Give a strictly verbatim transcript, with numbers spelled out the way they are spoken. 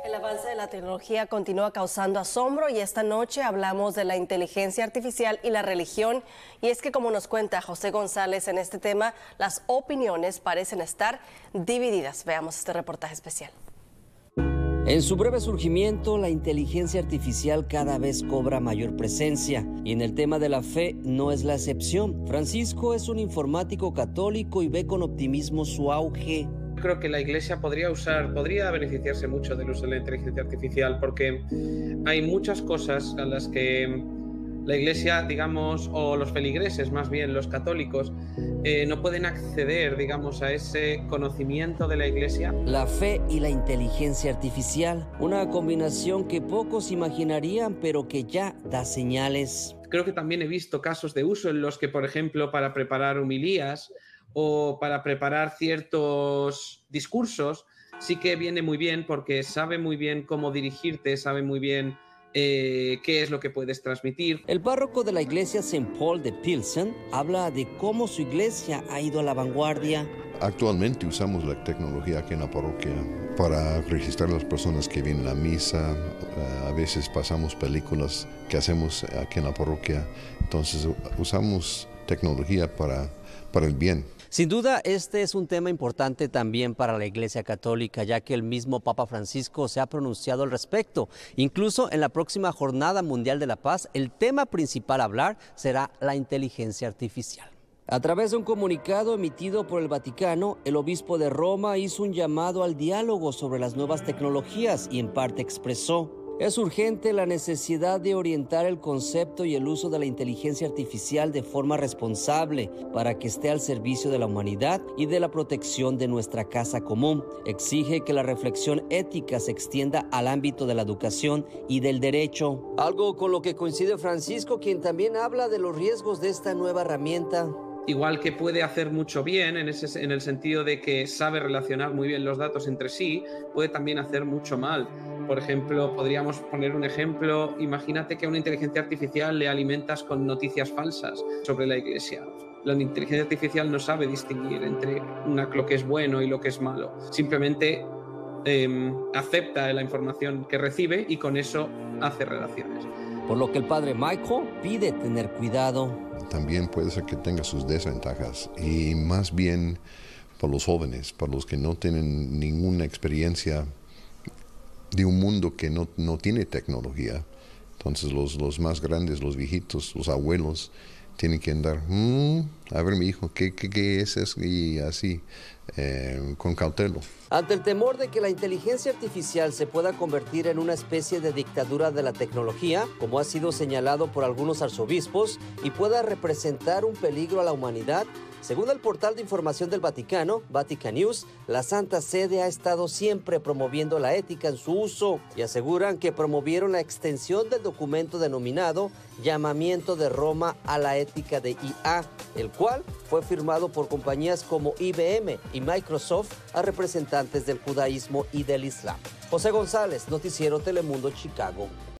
El avance de la tecnología continúa causando asombro y esta noche hablamos de la inteligencia artificial y la religión. Y es que, como nos cuenta José González en este tema, las opiniones parecen estar divididas. Veamos este reportaje especial. En su breve surgimiento, la inteligencia artificial cada vez cobra mayor presencia y en el tema de la fe no es la excepción. Francisco es un informático católico y ve con optimismo su auge. Creo que la Iglesia podría usar, podría beneficiarse mucho del uso de la inteligencia artificial porque hay muchas cosas a las que la Iglesia, digamos, o los feligreses, más bien los católicos, eh, no pueden acceder, digamos, a ese conocimiento de la Iglesia. La fe y la inteligencia artificial, una combinación que pocos imaginarían, pero que ya da señales. Creo que también he visto casos de uso en los que, por ejemplo, para preparar homilías o para preparar ciertos discursos, sí que viene muy bien porque sabe muy bien cómo dirigirte, sabe muy bien eh, qué es lo que puedes transmitir. El párroco de la iglesia Saint Paul de Pilsen habla de cómo su iglesia ha ido a la vanguardia. Actualmente usamos la tecnología aquí en la parroquia para registrar a las personas que vienen a misa. A veces pasamos películas que hacemos aquí en la parroquia. Entonces usamos tecnología para, para el bien. Sin duda, este es un tema importante también para la Iglesia Católica, ya que el mismo Papa Francisco se ha pronunciado al respecto. Incluso en la próxima Jornada Mundial de la Paz, el tema principal a hablar será la inteligencia artificial. A través de un comunicado emitido por el Vaticano, el obispo de Roma hizo un llamado al diálogo sobre las nuevas tecnologías y en parte expresó: es urgente la necesidad de orientar el concepto y el uso de la inteligencia artificial de forma responsable para que esté al servicio de la humanidad y de la protección de nuestra casa común. Exige que la reflexión ética se extienda al ámbito de la educación y del derecho. Algo con lo que coincide Francisco, quien también habla de los riesgos de esta nueva herramienta. Igual que puede hacer mucho bien en, ese, en el sentido de que sabe relacionar muy bien los datos entre sí, puede también hacer mucho mal. Por ejemplo, podríamos poner un ejemplo, imagínate que a una inteligencia artificial le alimentas con noticias falsas sobre la Iglesia. La inteligencia artificial no sabe distinguir entre una, lo que es bueno y lo que es malo. Simplemente eh, acepta la información que recibe y con eso hace relaciones. Por lo que el padre Michael pide tener cuidado. También puede ser que tenga sus desventajas y más bien para los jóvenes, para los que no tienen ninguna experiencia de un mundo que no, no tiene tecnología. Entonces los, los más grandes, los viejitos, los abuelos, tienen que andar, mmm, a ver mi hijo, ¿qué, qué, qué es eso? Y así, eh, con cautela. Ante el temor de que la inteligencia artificial se pueda convertir en una especie de dictadura de la tecnología, como ha sido señalado por algunos arzobispos, y pueda representar un peligro a la humanidad, según el portal de información del Vaticano, Vatican News, la Santa Sede ha estado siempre promoviendo la ética en su uso y aseguran que promovieron la extensión del documento denominado Llamamiento de Roma a la Ética de I A, el cual fue firmado por compañías como I B M y Microsoft a representantes del judaísmo y del islam. José González, Noticiero Telemundo, Chicago.